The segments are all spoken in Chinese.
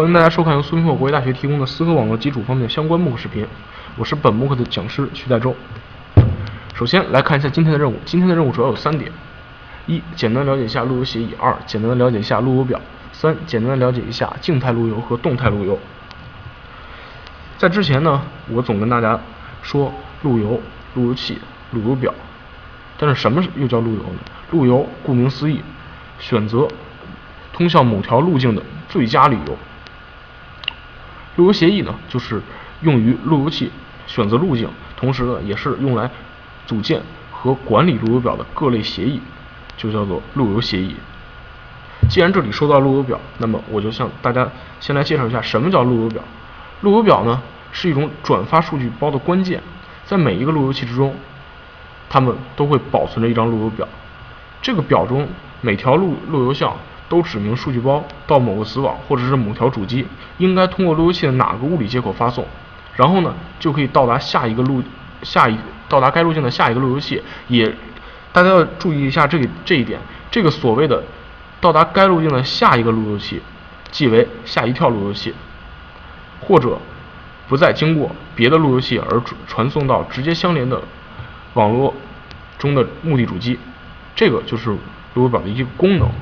欢迎大家收看由苏平口国际大学提供的思科网络基础方面相关幕课视频，我是本幕课的讲师徐在洲。首先来看一下今天的任务，今天的任务主要有3点：一、简单了解一下路由协议；二、简单的了解一下路由表；三、简单的了解一下静态路由和动态路由。在之前呢，我总跟大家说路由、路由器、路由表，但是什么又叫路由呢？路由顾名思义，选择通向某条路径的最佳理由。路由协议呢，就是用于路由器选择路径，同时呢，也是用来组建和管理路由表的各类协议，就叫做路由协议。既然这里说到路由表，那么我就向大家先来介绍一下什么叫路由表。路由表呢，是一种转发数据包的关键，在每一个路由器之中，它们都会保存着一张路由表。这个表中每条路由项都指明数据包到某个子网或者是某条主机应该通过路由器的哪个物理接口发送，然后呢就可以到达到达该路径的下一个路由器。大家要注意一下这一点，这个所谓的到达该路径的下一个路由器，即为下一跳路由器，或者不再经过别的路由器而传送到直接相连的网络中的目的主机。这个就是路由表的一个功能。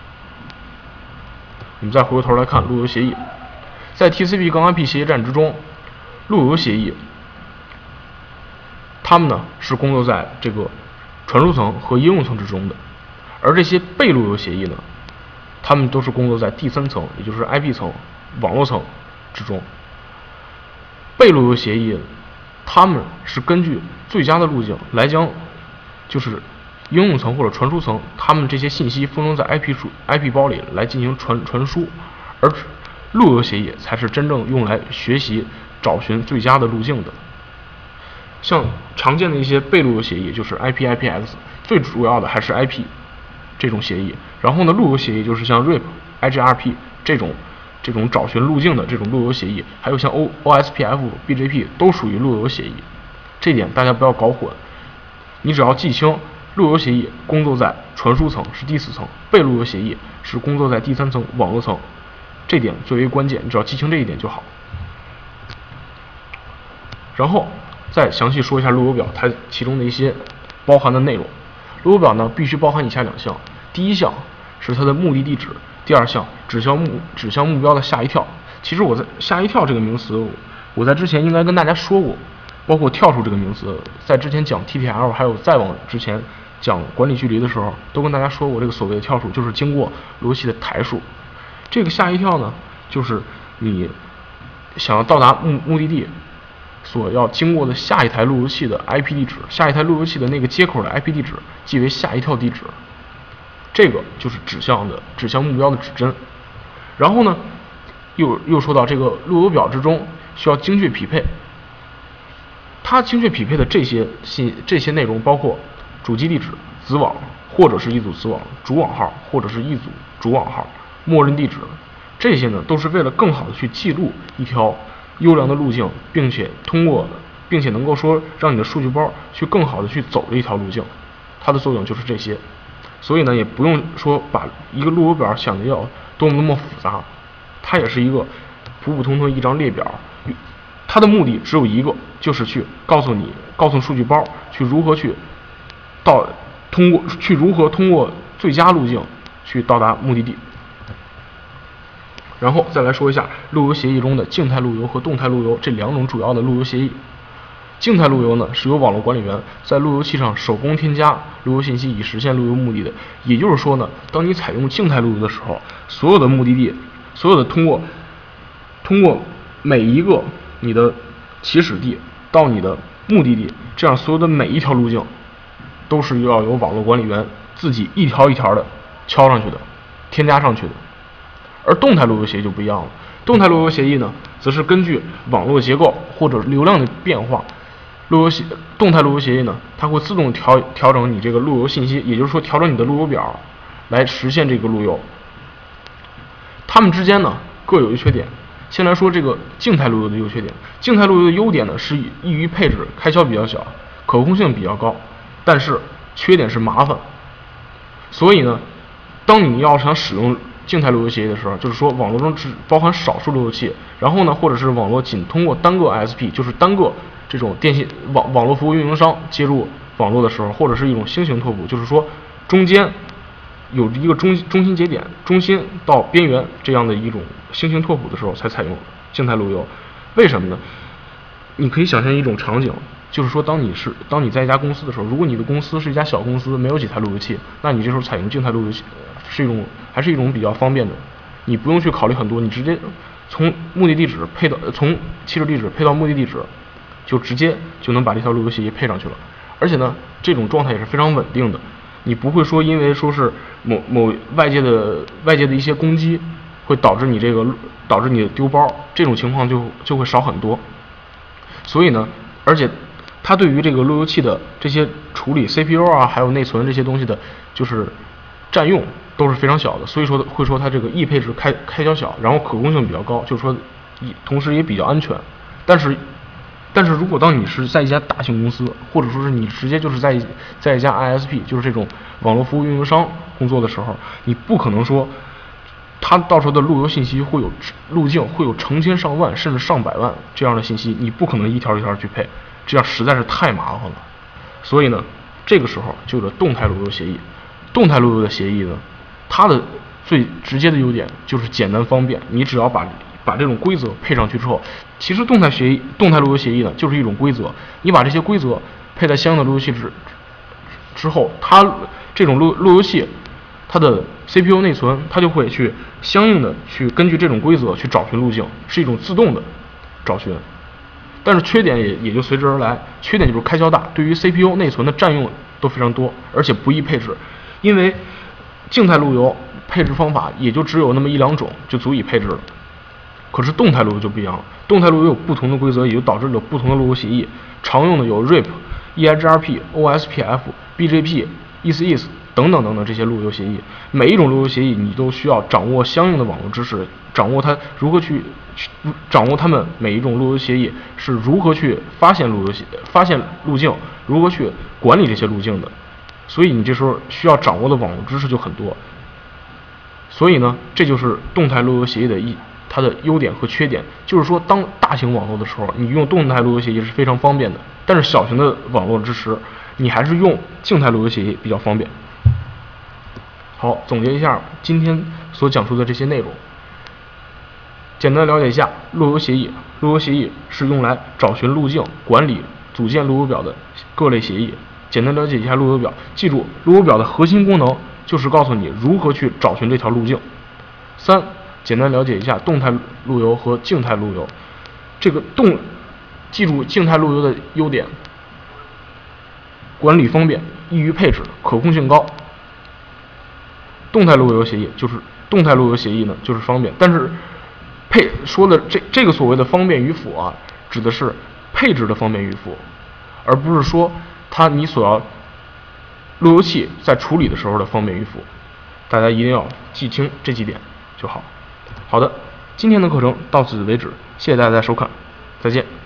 我们再回过头来看路由协议，在 TCP/IP 协议站之中，路由协议它们呢是工作在这个传输层和应用层之中的，而这些被路由协议呢，它们都是工作在第三层，也就是 IP 层、网络层之中。被路由协议，它们是根据最佳的路径来将就是应用层或者传输层，它们这些信息封装在 IP 包里来进行传输，而路由协议才是真正用来学习找寻最佳的路径的。像常见的一些被路由协议就是 IP、IPX， 最主要的还是 IP 这种协议。然后呢，路由协议就是像 RIP、IGRP 这种找寻路径的这种路由协议，还有像 OSPF、BGP 都属于路由协议。这点大家不要搞混，你只要记清路由协议工作在传输层是第4层，被路由协议是工作在第3层网络层，这点最为关键，你只要记清这一点就好。然后再详细说一下路由表它其中的一些包含的内容。路由表呢必须包含以下2项，第一项是它的目的地址，第2项指向目标的下一跳。其实我在下一跳这个名词，我在之前应该跟大家说过，包括跳数这个名词，在之前讲 TTL 还有再往之前讲管理距离的时候，都跟大家说过，这个所谓的跳数就是经过路由器的台数。这个下一跳呢，就是你想要到达目的地所要经过的下一台路由器的 IP 地址，下一台路由器的那个接口的 IP 地址，即为下一跳地址。这个就是指向目标的指针。然后呢，又说到这个路由表之中需要精确匹配。它精确匹配的这些内容包括主机地址、子网或者是一组子网、主网号或者是一组主网号、默认地址，这些呢都是为了更好的去记录一条优良的路径，并且能够说让你的数据包去更好的去走这一条路径，它的作用就是这些。所以呢，也不用说把一个路由表想的要多么复杂，它也是一个普普通通一张列表。它的目的只有一个，就是去告诉数据包去如何通过最佳路径去到达目的地。然后再来说一下路由协议中的静态路由和动态路由这2种主要的路由协议。静态路由呢，是由网络管理员在路由器上手工添加路由信息以实现路由目的的。也就是说呢，当你采用静态路由的时候，所有的目的地，所有的通过每一个你的起始地到你的目的地，这样所有的每一条路径都是要由网络管理员自己一条一条的敲上去的，添加上去的。而动态路由协议就不一样了，动态路由协议呢，则是根据网络结构或者流量的变化，动态路由协议呢，它会自动调整你这个路由信息，也就是说调整你的路由表来实现这个路由。它们之间呢各有一缺点。先来说这个静态路由的优缺点。静态路由的优点呢是易于配置，开销比较小，可控性比较高，但是缺点是麻烦。所以呢，当你要想使用静态路由协议的时候，就是说网络中只包含少数路由器，然后呢，或者是网络仅通过单个 ISP， 就是单个这种电信网络服务运营商接入网络的时候，或者是一种星形拓扑，就是说中间有一个中心节点，中心到边缘这样的一种星形拓扑的时候，才采用静态路由。为什么呢？你可以想象一种场景，就是说当你在一家公司的时候，如果你的公司是一家小公司，没有几台路由器，那你这时候采用静态路由器还是一种比较方便的，你不用去考虑很多，你直接从目的地址从起始地址配到目的地址，就直接就能把这条路由协议配上去了。而且呢，这种状态也是非常稳定的，你不会说因为说是某外界的一些攻击会导致你的丢包，这种情况就会少很多。所以呢，而且它对于这个路由器的这些处理 CPU 啊，还有内存这些东西的，就是占用都是非常小的，所以说会说它这个易配置开销小，然后可控性比较高，就是说同时也比较安全。但是如果当你是在一家大型公司，或者说是你直接就是在一家 ISP， 就是这种网络服务运营商工作的时候，你不可能说它到时候的路由信息会有路径会有成千上万甚至上百万这样的信息，你不可能一条一条去配，这样实在是太麻烦了。所以呢，这个时候就有了动态路由协议。动态路由的协议呢，它的最直接的优点就是简单方便，你只要把这种规则配上去之后，其实动态路由协议呢就是一种规则，你把这些规则配在相应的路由器之后，它这种路由器它的 CPU 内存它就会去相应的去根据这种规则去找寻路径，是一种自动的找寻。但是缺点也就随之而来，缺点就是开销大，对于 CPU 内存的占用都非常多，而且不易配置，因为静态路由配置方法也就只有那么一两种就足以配置了。可是动态路由就不一样了，动态路由有不同的规则，也就导致了不同的路由协议。常用的有 RIP、EIGRP、OSPF、BGP、ECS 等等这些路由协议。每一种路由协议你都需要掌握相应的网络知识，掌握它们每一种路由协议是如何去发现路径，如何去管理这些路径的。所以你这时候需要掌握的网络知识就很多。所以呢，这就是动态路由协议的它的优点和缺点，就是说当大型网络的时候，你用动态路由协议是非常方便的，但是小型的网络支持，你还是用静态路由协议比较方便。好，总结一下今天所讲述的这些内容，简单了解一下路由协议。路由协议是用来找寻路径、管理、组建路由表的各类协议。简单了解一下路由表，记住路由表的核心功能就是告诉你如何去找寻这条路径。3. 简单了解一下动态路由和静态路由。记住静态路由的优点：管理方便、易于配置、可控性高。动态路由协议呢，就是方便，但是说的这个所谓的方便与否啊，指的是配置的方便与否，而不是说你所要路由器在处理的时候的方便与否。大家一定要记清这几点就好。好的，今天的课程到此为止，谢谢大家的收看，再见。